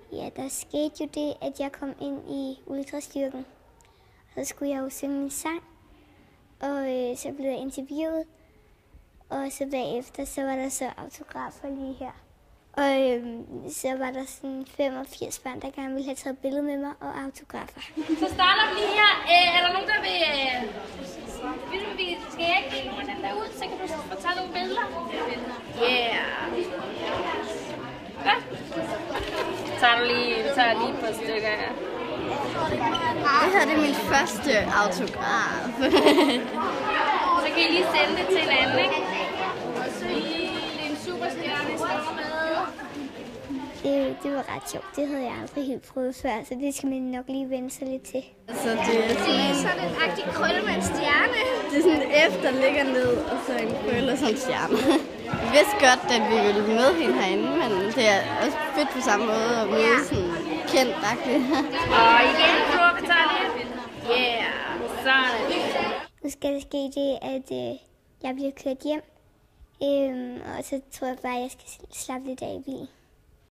Ja, der skete jo det, at jeg kom ind i UltraStyrken. Så skulle jeg jo synge en sang, og så blev jeg interviewet. Og så bagefter, så var der så autografer lige her. Og så var der sådan 85 børn, der gerne ville have taget billede med mig og autografer. Så starter vi lige her. Er der nogen, der vil... Skal jeg ikke give nogen af dem der ud, så kan du få taget nogle billeder? Yeah. Godt. Tager lige et par stykker her. Det her det er min første autograf. Så kan I lige sende det til en anden, ikke? Og så en superstjerne står med. Det var ret sjovt. Det havde jeg aldrig helt prøvet før, så det skal man nok lige vende sig lidt til. Så det er sådan en rigtig krølle med en stjerne. Det er sådan efter ligger ned, og så en krølle og sådan en stjerne. Vi vidste godt, at vi ville møde hende herinde, men det er også fedt på samme måde at møde sådan kendt-agtigt. Og igen, Flora, tager lige. Yeah, sådan. Nu skal det ske det, at jeg bliver kørt hjem, og så tror jeg bare, at jeg skal slappe lidt af i bilen.